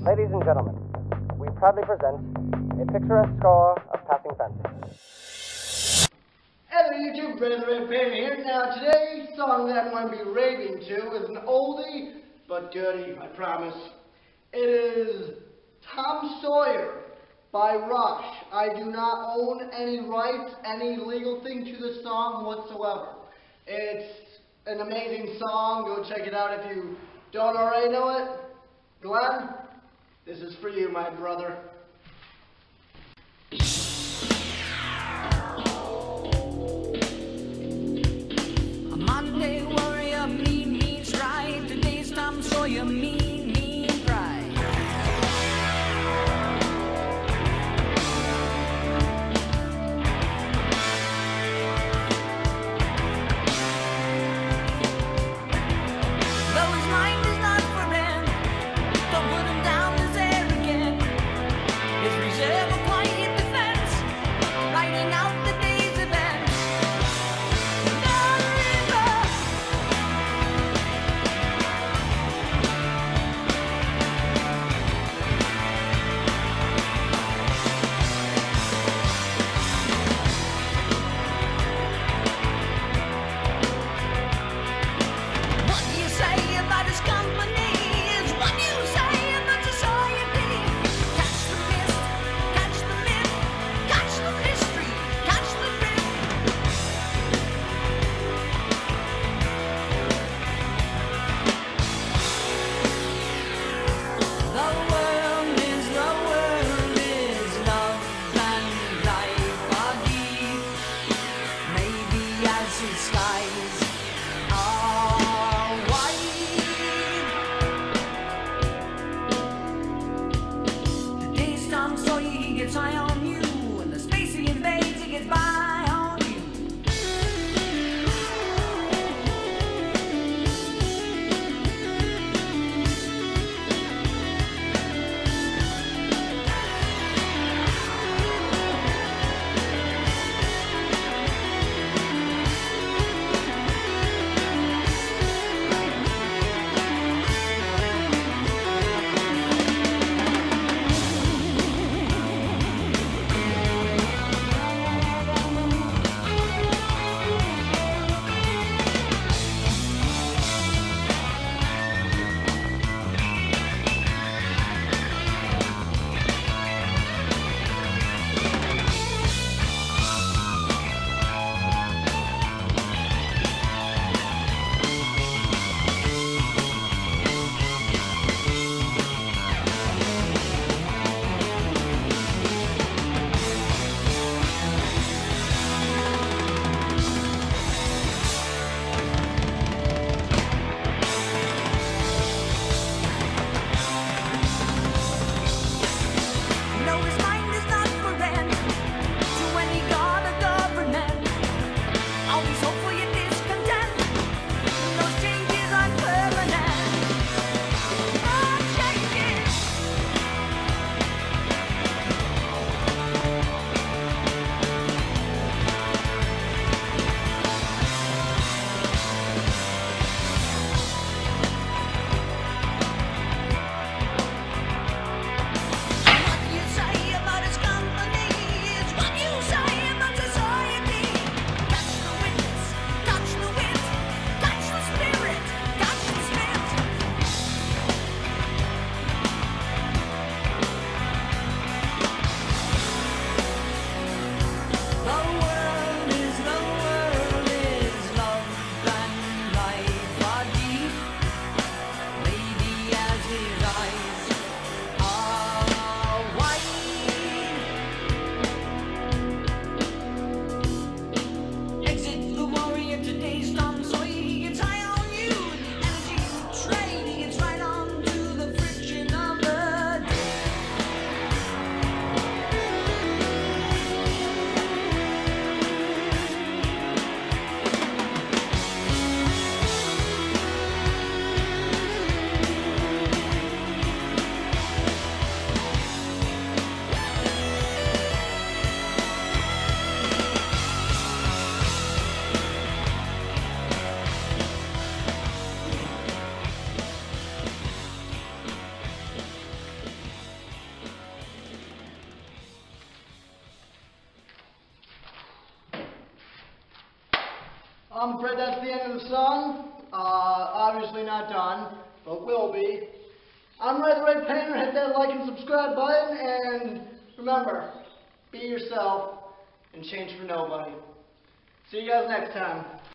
Ladies and gentlemen, we proudly present a picturesque score of Passing Fancy. Hello YouTube, Brother Red Fan here. Now today's song that I'm going to be raving to is an oldie but goodie, I promise. It is Tom Sawyer by Rush. I do not own any rights, any legal thing to the song whatsoever. It's an amazing song. Go check it out if you don't already know it. Glenn, this is for you, my brother. A Monday warrior, mean stride. Today's Tom Sawyer, mean pride. Though his mind is not for him, don't put him down as arrogant. His reserve a quiet defense. I'm afraid that's the end of the song. Obviously not done, but will be. I'm Ray the Red Painter. Hit that like and subscribe button, and remember, be yourself and change for nobody. See you guys next time.